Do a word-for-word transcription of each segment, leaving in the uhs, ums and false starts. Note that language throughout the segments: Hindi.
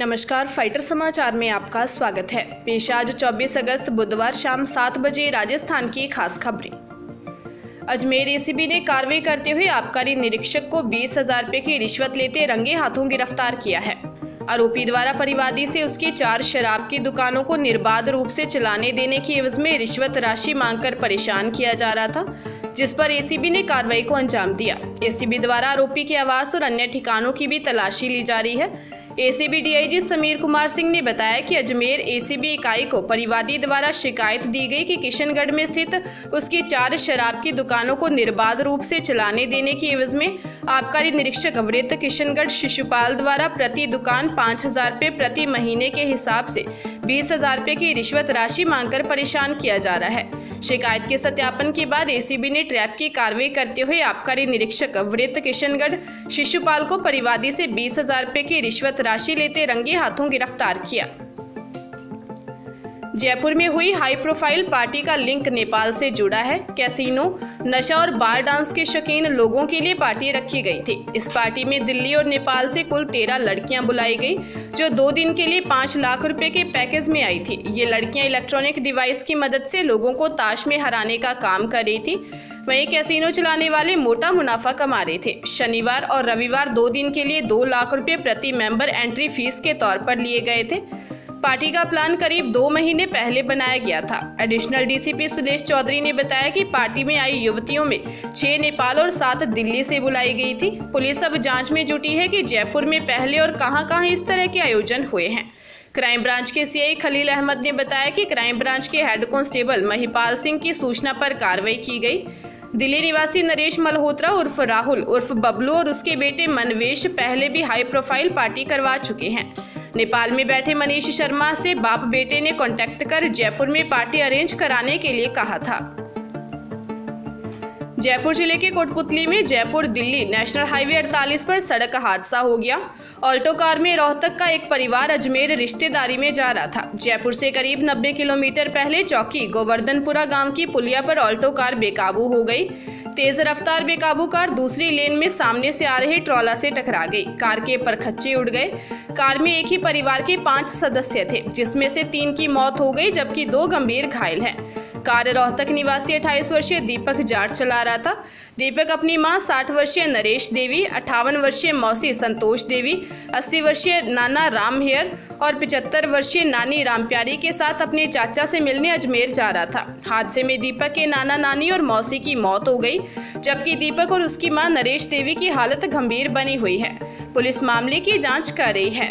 नमस्कार, फाइटर समाचार में आपका स्वागत है। पेश आज चौबीस अगस्त बुधवार शाम सात बजे राजस्थान की खास खबरें। अजमेर एसीबी ने कार्रवाई करते हुए आबकारी निरीक्षक को बीस हजार रुपए की रिश्वत लेते रंगे हाथों गिरफ्तार किया है। आरोपी द्वारा परिवादी से उसकी चार शराब की दुकानों को निर्बाध रूप से चलाने देने की एवज में रिश्वत राशि मांगकर परेशान किया जा रहा था, जिस पर एसीबी ने कार्रवाई को अंजाम दिया। एसीबी द्वारा आरोपी के आवास और अन्य ठिकानों की भी तलाशी ली जा रही है। एसीबी डीआईजी समीर कुमार सिंह ने बताया कि अजमेर एसीबी इकाई को परिवादी द्वारा शिकायत दी गई कि किशनगढ़ में स्थित उसकी चार शराब की दुकानों को निर्बाध रूप से चलाने देने की एवज में आबकारी निरीक्षक वृत्त किशनगढ़ शिशुपाल द्वारा प्रति दुकान पाँच हजार रुपये प्रति महीने के हिसाब से बीस हजार रुपये की रिश्वत राशि मांगकर परेशान किया जा रहा है। शिकायत के सत्यापन के बाद एसीबी ने ट्रैप की कार्रवाई करते हुए आबकारी निरीक्षक वृत्त किशनगढ़ शिशुपाल को परिवादी से बीस हजार रुपये की रिश्वत राशि लेते रंगे हाथों गिरफ्तार किया। जयपुर में हुई हाई प्रोफाइल पार्टी का लिंक नेपाल से जुड़ा है। कैसीनो, नशा और बार डांस के शौकीन लोगों के लिए पार्टी रखी गई थी। इस पार्टी में दिल्ली और नेपाल से कुल तेरह लड़कियां बुलाई गई, जो दो दिन के लिए पाँच लाख रुपए के पैकेज में आई थी। ये लड़कियां इलेक्ट्रॉनिक डिवाइस की मदद से लोगों को ताश में हराने का काम कर रही थी। वहीं कैसीनो चलाने वाले मोटा मुनाफा कमा रहे थे। शनिवार और रविवार दो दिन के लिए दो लाख रुपए प्रति मेंबर एंट्री फीस के तौर पर लिए गए थे। पार्टी का प्लान करीब दो महीने पहले बनाया गया था। एडिशनल डीसीपी सुलेश चौधरी ने बताया कि पार्टी में आई युवतियों में छह नेपाल और सात दिल्ली से बुलाई गई थी। पुलिस अब जांच में जुटी है कि जयपुर में पहले और कहां-कहां इस तरह के आयोजन हुए हैं। क्राइम ब्रांच के सीआई खलील अहमद ने बताया कि क्राइम ब्रांच के हेड कांस्टेबल महिपाल सिंह की सूचना पर कार्रवाई की गई। दिल्ली निवासी नरेश मल्होत्रा उर्फ राहुल उर्फ बबलू और उसके बेटे मनवेश पहले भी हाई प्रोफाइल पार्टी करवा चुके हैं। नेपाल में बैठे मनीष शर्मा से बाप बेटे ने कांटेक्ट कर जयपुर में पार्टी अरेंज कराने के लिए कहा था। जयपुर जिले के कोटपुतली में जयपुर दिल्ली नेशनल हाईवे अड़तालीस पर सड़क हादसा हो गया। ऑल्टो कार में रोहतक का एक परिवार अजमेर रिश्तेदारी में जा रहा था। जयपुर से करीब नब्बे किलोमीटर पहले चौकी गोवर्धनपुरा गांव की पुलिया पर ऑल्टो कार बेकाबू हो गई। तेज रफ्तार बेकाबू कार दूसरी लेन में सामने से आ रहे ट्रॉला से टकरा गई। कार के परखच्चे उड़ गए। कार में एक ही परिवार के पांच सदस्य थे, जिसमें से तीन की मौत हो गई जबकि दो गंभीर घायल हैं। कार रोहतक निवासी अट्ठाईस वर्षीय दीपक जाट चला रहा था। दीपक अपनी मां साठ वर्षीय नरेश देवी, अट्ठावन वर्षीय मौसी संतोष देवी, अस्सी वर्षीय नाना राम हेयर और पचहत्तर वर्षीय नानी राम प्यारी के साथ अपने चाचा से मिलने अजमेर जा रहा था। हादसे में दीपक के नाना नानी और मौसी की मौत हो गई, जबकि दीपक और उसकी मां नरेश देवी की हालत गंभीर बनी हुई है। पुलिस मामले की जांच कर रही है।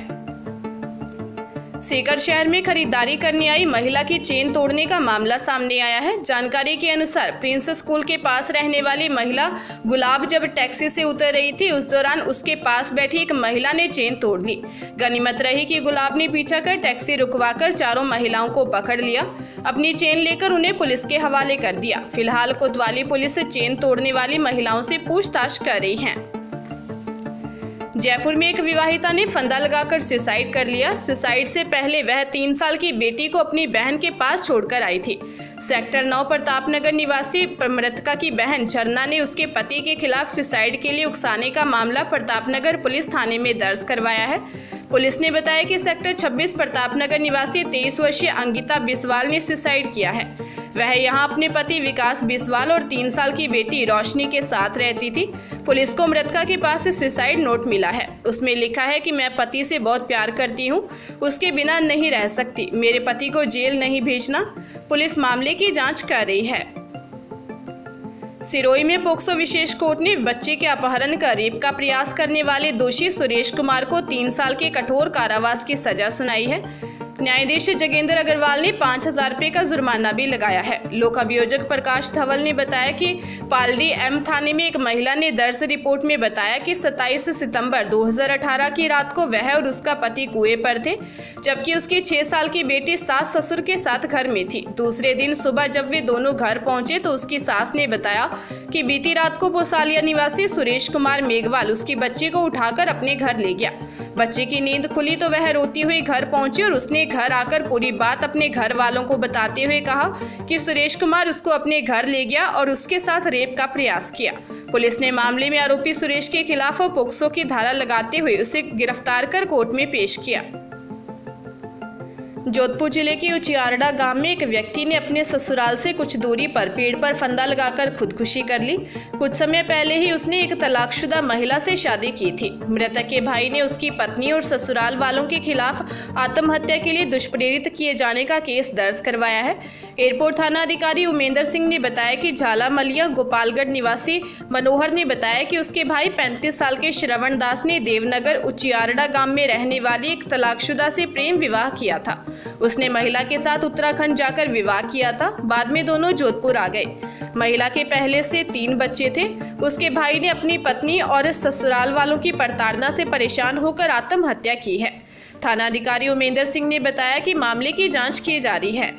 सीकर शहर में खरीदारी करने आई महिला की चेन तोड़ने का मामला सामने आया है। जानकारी के अनुसार प्रिंस स्कूल के पास रहने वाली महिला गुलाब जब टैक्सी से उतर रही थी, उस दौरान उसके पास बैठी एक महिला ने चेन तोड़ ली। गनीमत रही कि गुलाब ने पीछा कर टैक्सी रुकवाकर चारों महिलाओं को पकड़ लिया। अपनी चेन लेकर उन्हें पुलिस के हवाले कर दिया। फिलहाल कोतवाली पुलिस चेन तोड़ने वाली महिलाओं से पूछताछ कर रही है। जयपुर में एक विवाहिता ने फंदा लगाकर सुसाइड कर लिया। सुसाइड से पहले वह तीन साल की बेटी को अपनी बहन के पास छोड़कर आई थी। सेक्टर नौ प्रतापनगर निवासी मृतका की बहन झरना ने उसके पति के खिलाफ सुसाइड के लिए उकसाने का मामला प्रतापनगर पुलिस थाने में दर्ज करवाया है। पुलिस ने बताया कि सेक्टर छब्बीस प्रतापनगर निवासी तेईस वर्षीय अंकिता बिस्वाल ने सुसाइड किया है। वह यहां अपने पति विकास बिस्वाल और तीन साल की बेटी रोशनी के साथ रहती थी। पुलिस को मृतका के पास सुसाइड नोट मिला है। उसमें लिखा है कि मैं पति से बहुत प्यार करती हूं, उसके बिना नहीं रह सकती, मेरे पति को जेल नहीं भेजना। पुलिस मामले की जांच कर रही है। सिरोही में पोक्सो विशेष कोर्ट ने बच्चे के अपहरण का रेप का प्रयास करने वाले दोषी सुरेश कुमार को तीन साल के कठोर कारावास की सजा सुनाई है। न्यायाधीश जगेंद्र अग्रवाल ने पाँच हजार रुपये का जुर्माना भी लगाया है। लोक अभियोजक प्रकाश धवल ने बताया कि पालड़ी एम थाने में एक महिला ने दर्ज रिपोर्ट में बताया कि सत्ताईस सितंबर दो हज़ार अठारह की रात को वह और उसका पति कुएं पर थे, जबकि उसकी छह साल की बेटी सास ससुर के साथ घर में थी। दूसरे दिन सुबह जब वे दोनों घर पहुंचे तो उसकी सास ने बताया कि बीती रात को पोसालिया निवासी सुरेश कुमार मेघवाल उसकी बच्ची को उठाकर अपने घर ले गया। बच्चे की नींद खुली तो वह रोती हुई घर पहुंची और उसने घर आकर पूरी बात अपने घर वालों को बताते हुए कहा कि सुरेश कुमार उसको अपने घर ले गया और उसके साथ रेप का प्रयास किया। पुलिस ने मामले में आरोपी सुरेश के खिलाफ पोक्सो की धारा लगाते हुए उसे गिरफ्तार कर कोर्ट में पेश किया। जोधपुर जिले के उचियारड़ा गांव में एक व्यक्ति ने अपने ससुराल से कुछ दूरी पर पेड़ पर फंदा लगाकर खुदकुशी कर ली। कुछ समय पहले ही उसने एक तलाकशुदा महिला से शादी की थी। मृतक के भाई ने उसकी पत्नी और ससुराल वालों के खिलाफ आत्महत्या के लिए दुष्प्रेरित किए जाने का केस दर्ज करवाया है। एयरपोर्ट थाना अधिकारी उमेंद्र सिंह ने बताया कि झालामलिया गोपालगढ़ निवासी मनोहर ने बताया कि उसके भाई पैंतीस साल के श्रवण दास ने देवनगर उचियारड़ा गांव में रहने वाली एक तलाकशुदा से प्रेम विवाह किया था। उसने महिला के साथ उत्तराखंड जाकर विवाह किया था। बाद में दोनों जोधपुर आ गए। महिला के पहले से तीन बच्चे थे। उसके भाई ने अपनी पत्नी और ससुराल वालों की प्रताड़ना से परेशान होकर आत्महत्या की है। थाना अधिकारी उमेंद्र सिंह ने बताया कि मामले की जांच की जा रही है।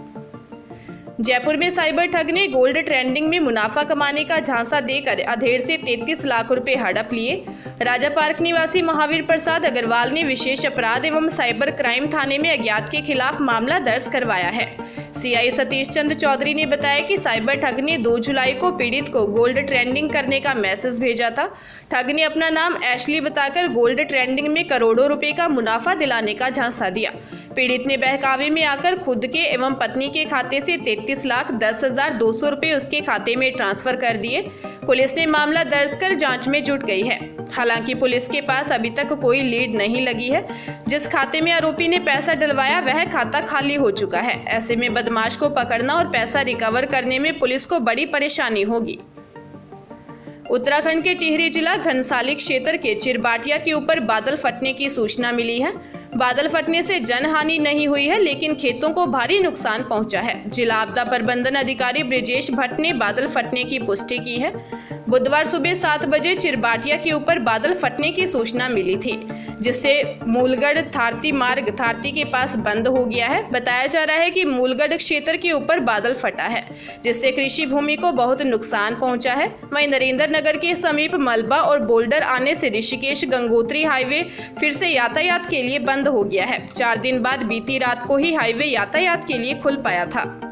जयपुर में साइबर ठग ने गोल्ड ट्रेंडिंग में मुनाफा कमाने का झांसा देकर अधेड़ से तैंतीस लाख रुपए हड़प लिए। राजा पार्क निवासी महावीर प्रसाद अग्रवाल ने विशेष अपराध एवं साइबर क्राइम थाने में अज्ञात के खिलाफ मामला दर्ज करवाया है। सीआई सतीश चंद्र चौधरी ने बताया कि साइबर ठग ने दो जुलाई को पीड़ित को गोल्ड ट्रेंडिंग करने का मैसेज भेजा था। ठग ने अपना नाम एशली बताकर गोल्ड ट्रेंडिंग में करोड़ों रुपए का मुनाफा दिलाने का झांसा दिया। पीड़ित ने बहकावे में आकर खुद के एवं पत्नी के खाते से तैंतीस लाख दस हजार दो सौ रुपए उसके खाते में ट्रांसफर कर दिए। पुलिस ने मामला दर्ज कर जांच में जुट गई है। हालांकि पुलिस के पास अभी तक कोई लीड नहीं लगी है। जिस खाते में आरोपी ने पैसा डलवाया वह खाता खाली हो चुका है। ऐसे में बदमाश को पकड़ना और पैसा रिकवर करने में पुलिस को बड़ी परेशानी होगी। उत्तराखंड के टिहरी जिला घनसाली क्षेत्र के चिरबाटिया के ऊपर बादल फटने की सूचना मिली है। बादल फटने से जनहानि नहीं हुई है, लेकिन खेतों को भारी नुकसान पहुंचा है। जिला आपदा प्रबंधन अधिकारी ब्रिजेश भट्ट ने बादल फटने की पुष्टि की है। बुधवार सुबह सात बजे चिरबाटिया के ऊपर बादल फटने की सूचना मिली थी, जिससे मूलगढ़ थारती मार्ग थारती के पास बंद हो गया है। बताया जा रहा है कि मूलगढ़ क्षेत्र के ऊपर बादल फटा है, जिससे कृषि भूमि को बहुत नुकसान पहुंचा है। वहीं नरेंद्र नगर के समीप मलबा और बोल्डर आने से ऋषिकेश गंगोत्री हाईवे फिर से यातायात के लिए बंद हो गया है। चार दिन बाद बीती रात को ही हाईवे यातायात के लिए खुल पाया था।